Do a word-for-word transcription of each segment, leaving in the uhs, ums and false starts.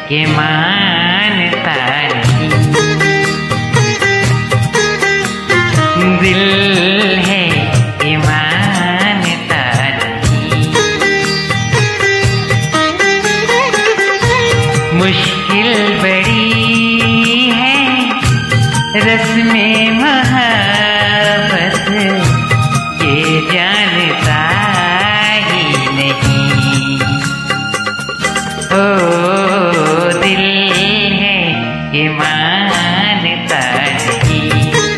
ये मानता नहीं। दिल है ये मानता नहीं। मुश्किल बड़ी है रस्मे मोहब्बत, ये जानता ही नहीं। ओ दिल है ये मानता नहीं।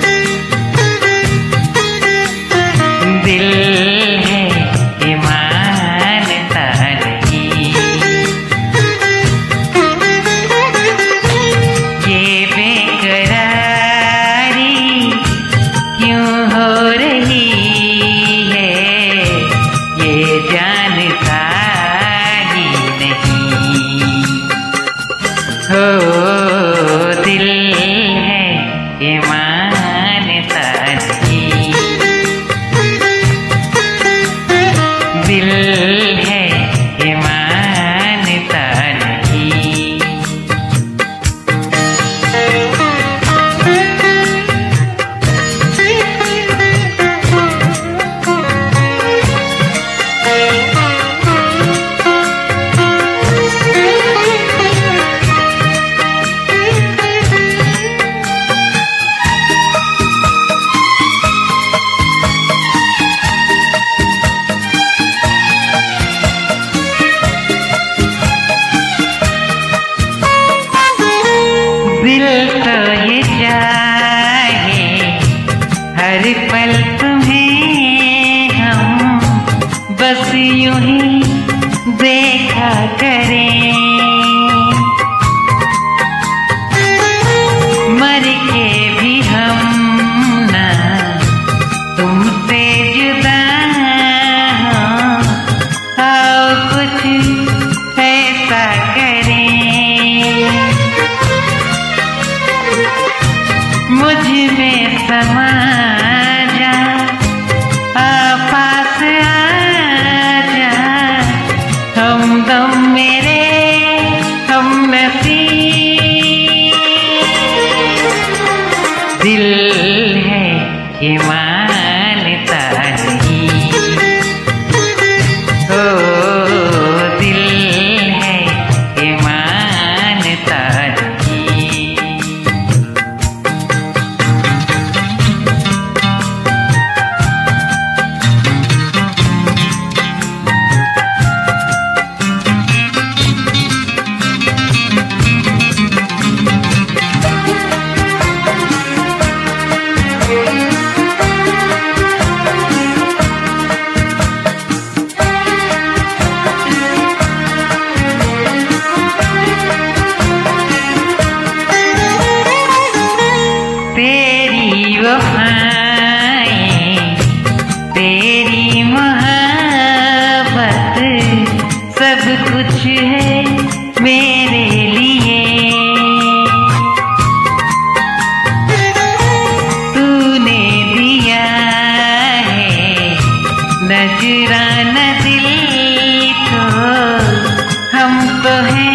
दिल है ये मानता नहीं। ये बेकरारी क्यों हो रही है, ये जानता ही नहीं। हो दिल है ये मानता नहीं। दिल है ये मानता नहीं। दिल तो ये चाहे हर पल तुम्हें हम बस यूं ही देखा करें। मर के भी हम ना तुमसे जुदा हों, आओ कुछ ऐसा करें। मुझ में समा जा, आ पास आ जा, हमदम मेरे हम नसीब। दिल है ये मानता नहीं। ओ दिल है ये मानता नहीं। तेरी वफ़ाएं, तेरी मोहब्बत, सब कुछ है मेरे लिए। तूने दिया है नजराना दिल को, हम तो हैं